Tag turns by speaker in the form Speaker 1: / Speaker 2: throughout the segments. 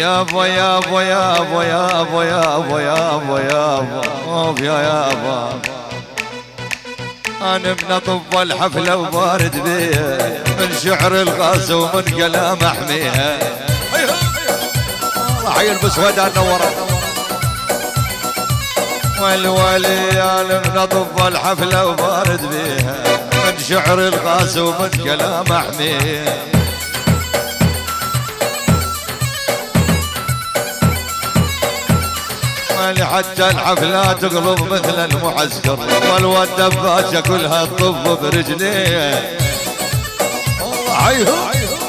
Speaker 1: يابا يابا يابا يابا يابا يابا يابا يا يابا أنا من أطب الحفلة وبارد بيها من شعر الغاز ومن كلام أحميها الله حي البسودان نورا والوالي أنا من أطب الحفلة وبارد بيها من شعر الغاز ومن كلام أحميها حتى الحفلات تقلب مثل المعسكر والدباشة كلها تطب برجليه الله حيهم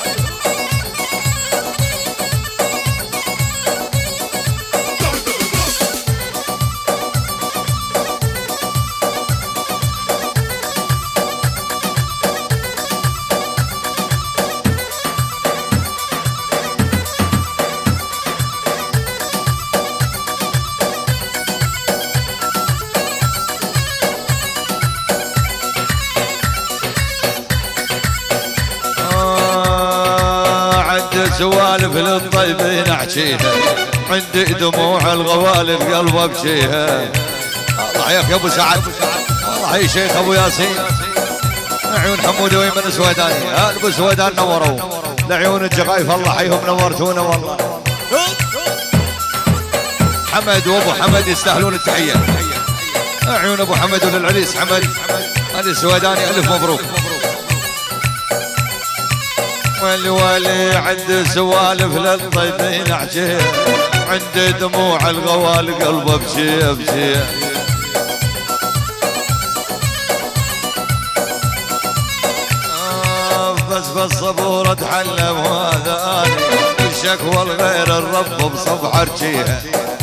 Speaker 1: سوالف للطيبين احكيها عندي دموع الغوالي بقلبه ابكيها الله حياك يا ابو سعد الله حي شيخ ابو ياسين عيون حمود ويمن السويداني ابو سويدان نوروا لعيون الجغايف الله حيهم نورتونا والله حمد وابو حمد يستاهلون التحيه عيون ابو حمد وللعريس حمد هذا السويداني الف مبروك والوالي عندي سوالف للطيبين احكيها عندي دموع الغوالي قلبه ابكي ابكي بس بالصبور اتحلم وهذا اني الشكوى لغير الرب بصبح ارجيها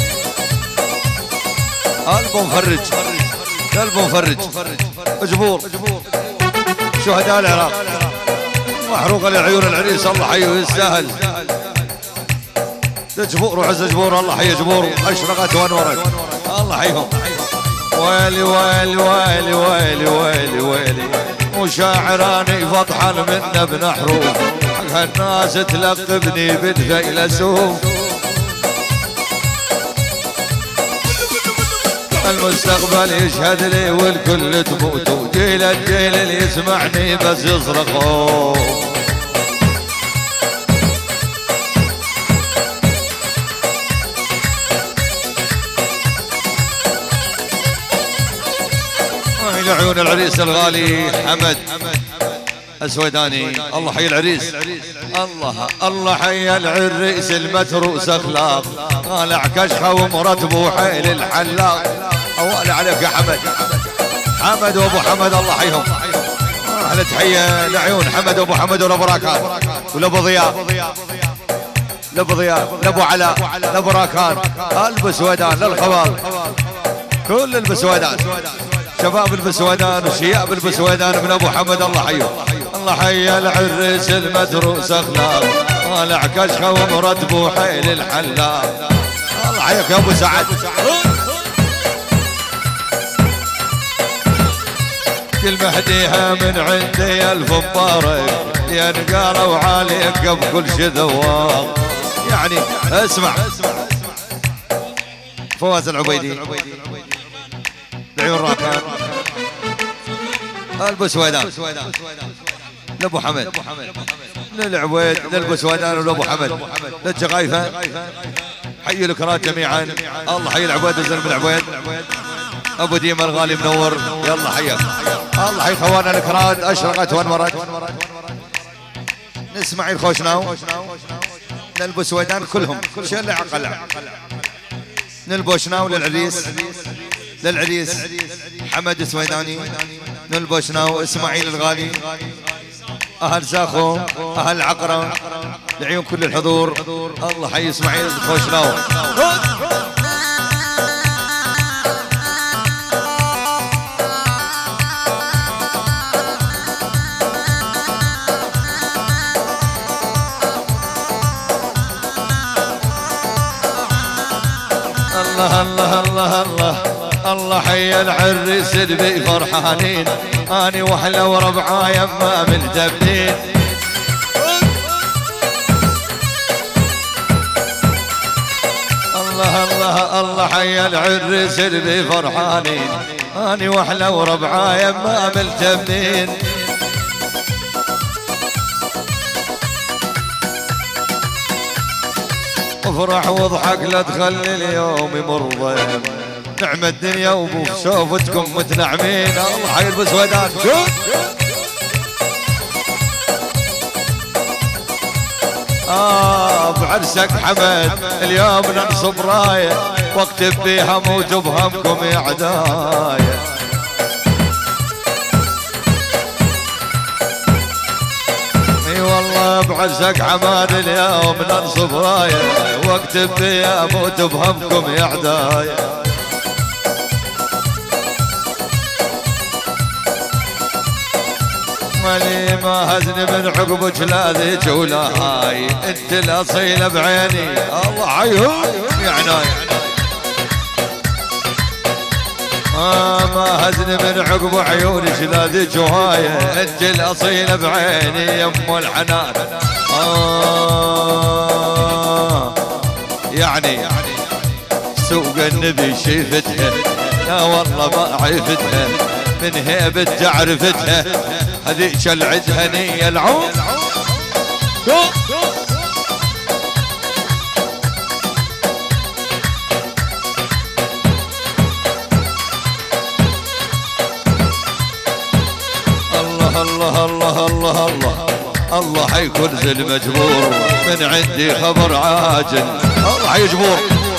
Speaker 1: قلبه مفرج قلبه مفرج جبور شهداء العراق محروقه لعيون العريس الله حيه يستاهل جبور وعز جبور الله حي جبور اشرقت وانورت الله حيهم ويلي ويلي ويلي ويلي ويلي ويلي وشاعراني فطحن منه بنحروف حق هالناس تلقبني بالفيلسوف المستقبل يشهد لي والكل تموتوا جيل الجيل اللي يسمعني بس يصرخوا عيون العريس الغالي حمد السويداني الله حي العريس الله حي العريس المتروس اخلاق طالع كشخه ومرتبه حيل الحلاق اوالي عليك يا حمد وابو حمد الله حيهم احلى تحيه لعيون حمد وابو حمد ولابو راكان ولابو ضياء لابو علاء لابو راكان البسودان للخوال كل البسودان شباب البسودان وشياب البسودان من ابو حمد الله حيه الله حي العريس المتروس اخلاق طالع كشخه ومرتبه حيل الحلاق الله حيك يا ابو سعد كل مهديها من عندي الف مبارك ينقالوا عليك بكل شي ذواق يعني اسمع فواز العبيدي عيون راكان البسودان لابو حمد للعبيد للبسودان ولابو حمد للجغايفه حي الكرات جميعا الله حي العبيد الزلمه العبيد ابو ديما الغالي منور يلا حياك الله حي خوانا الكرات اشرقت وانورت نسمع الخوشناو للبسودان كلهم كل شيء اللي عقل للبوشناو للعريس حمد السويداني للبوشناو اسماعيل الغالي اهل زاخو اهل عقرة لعيون كل الحضور الله حي اسماعيل الخوشناو الله حي العريس اللي فرحانين اني واحلى وربعاي ما ملتبنين الله الله الله حي العريس اللي فرحانين اني واحلى وربعاي ما ملتمين افرح واضحك لا تخلي اليوم يمر ضيم نعم الدنيا وبشوفتكم متنعمين الله حي البسودان بعرسك حمد اليوم ننصب رايه واكتب بيها موت بهمكم يا عدايه اي والله بعرسك حمد اليوم ننصب رايه واكتب بيها موت بهمكم يا عدايه مالي ما هزني من عقبك لا ذيك ولا هاي انت الاصيله بعيني الله عيهم يا عناي ما هزني من عقب عيونك لا ذيك وهاي انت الاصيله بعيني يم الحنان يعني سوق النبي شيفتها لا والله ما عرفتها من هيبة تعرفتها هذيك العد هنية العون الله الله الله الله الله الله حيكون زي المجبور من عندي خبر عاجل الله حيجبور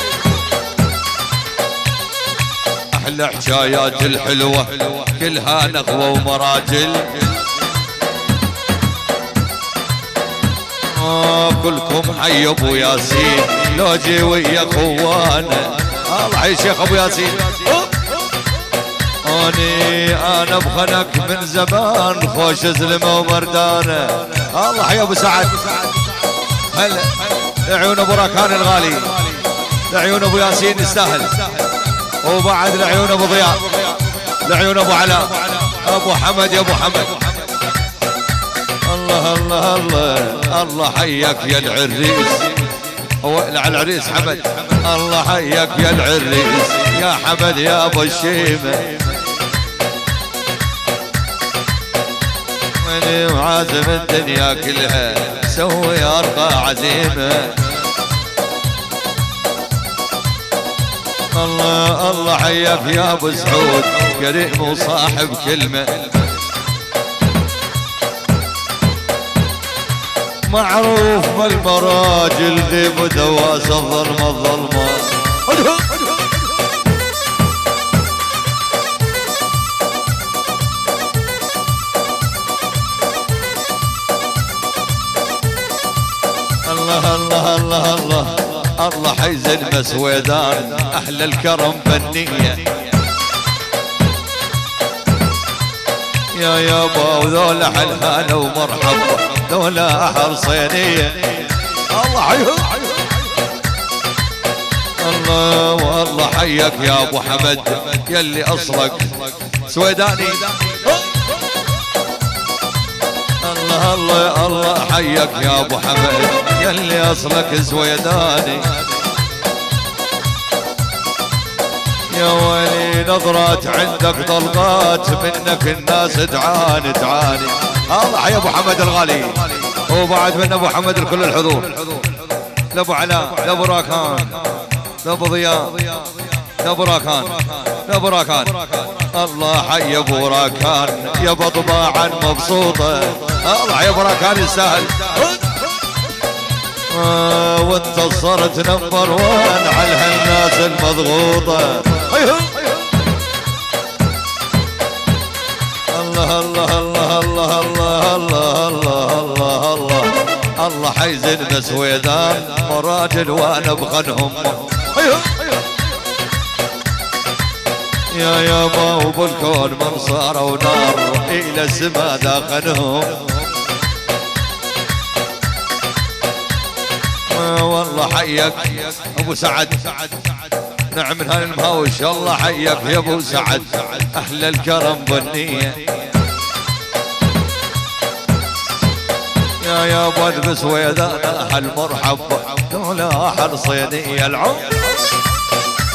Speaker 1: احلى حكايات الحلوه كلها نخوه ومراجل كلكم حي ابو ياسين لو جي ويا اخوانا الله حي شيخ ابو ياسين انا بخنك من زمان خوش زلمه ومردانه الله حي ابو سعد هلا لعيون ابو راكان الغالي لعيون ابو ياسين يستاهل وبعد لعيون ابو ضياء لعيون ابو علاء ابو حمد يا ابو حمد الله الله الله الله حياك يا العريس هو على العريس حمد الله حياك يا العريس يا حمد يا ابو الشيمه ماني معازم الدنيا كلها سوي ارقى عزيمه الله الله حياك يا ابو سعود كريم وصاحب كلمه معروف بالمراجل ذي مدواس الظلمه الظلمه الله الله الله الله الله حيزن مسويدان احلى الكرم بنيه يا يابا وذولا حلهانه ومرحبا ذولا احر صينيه الله حيهم الله والله حيك يا ابو حمد يلي اصلك سويداني الله الله الله حيك يا ابو حمد يلي اصلك سويداني يا ويلي نظرات عندك طلقات منك الناس تعاني تعاني الله حي ابو حمد الغالي وبعد من ابو حمد الكل الحضور لابو علاء لابو راكان لابو ضياء لابو راكان لابو راكان الله حي ابو راكان يا بطباعا مبسوطه الله حي ابو راكان يستاهل وانت صرت نمبر وان على هالناس المضغوطه الله الله الله الله الله الله الله الله الله الله حيزن بسويدان مراجل وانا بخنهم يا يابا وبالكون من صاروا نار الى السما داخلهم والله حيك ابو سعد نعم من هالمهاوش الله حيك يا ابو سعد احلى الكرم بالنيه يا ابو بسويدان احل مرحب دوله احل صينيه العمر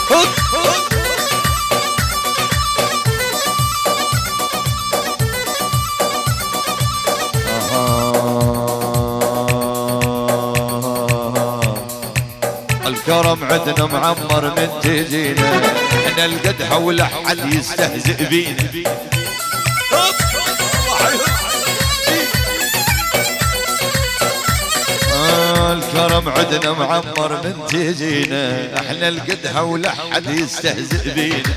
Speaker 1: الكرم عندنا معمر من تجينا، احنا القدحه ولا حد يستهزئ بينا. الكرم عندنا معمر من تجينا، احنا القدحه ولا حد يستهزئ بينا.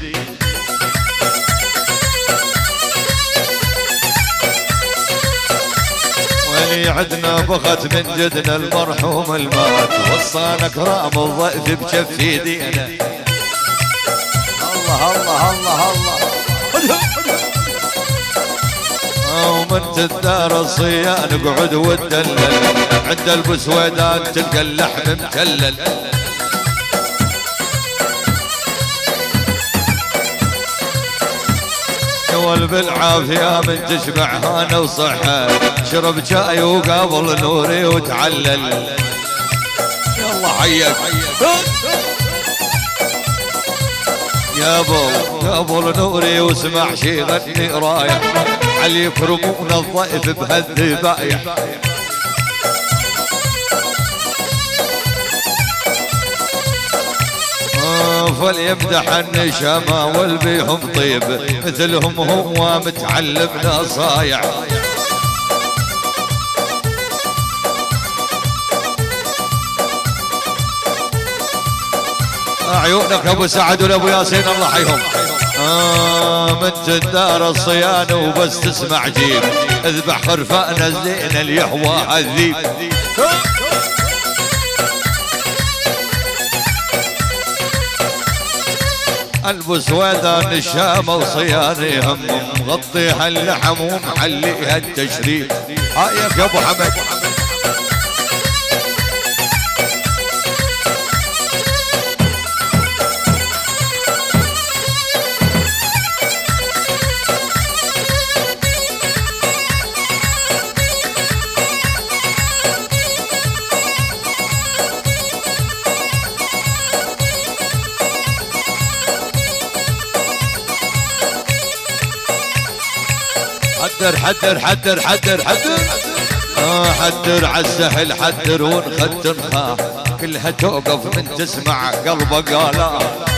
Speaker 1: ولي عدنا بخت من جدنا المرحوم المات، وصانا كرام الضيف بكف يدينا. الله الله الله الله. ومن تدار الصيان نقعد وتدلل، عند البسويدان تلقى اللحم مكلل. يول بالعافية من تشبع هانا وصحة، شرب شاي وقابل نوري وتعلل. يلا حيك يا ابو نوري، واسمع شي غني رايح، علي يكرمون الضيف بهالذبايح. فليمدح النشامة والبيهم طيب، مثلهم هو متعلم نصايع. عيونك ابو سعد وابو ياسين الله حيهم. من تدار الصيانة وبس تسمع جيب، اذبح خرفان الزين اللي يحواها الذيب. البسويدان الشامة وصياني هم، مغطيها اللحم ومحليها التشريف. هايك يا ابو حمد. حدر حدر حدر حدر حدر عالسهل حدر ونخد نخاف، كلها توقف من تسمع قلبك قالا.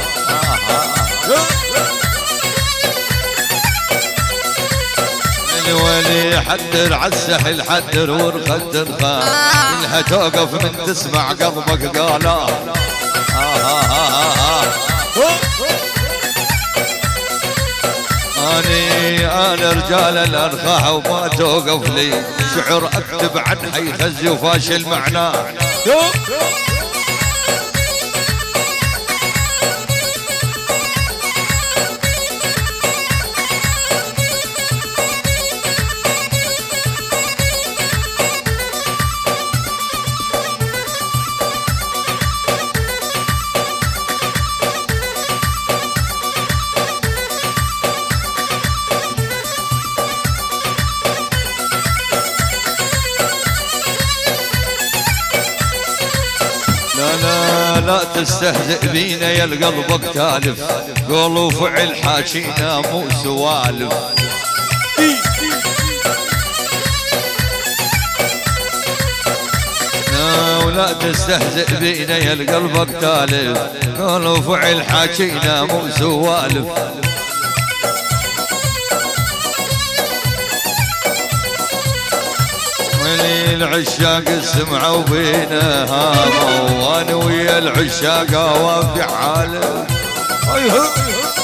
Speaker 1: الولي حدر عالسهل حدر ونخد نخاف، كلها توقف من تسمع قلبك قالا. أنا رجال الأرخاء وما توقف لي شعر أكتب عنها يخزي وفاشل معناه. لا تستهزئ بينا يا القلبك تالف، قول وفعل حاكينا مو سوالف. ولا تستهزئ بينا يا القلبك تالف، قول وفعل حاكينا مو سوالف. العشاق سمعوا بينا هاموا، وانا ويا العشاق وافي حاله.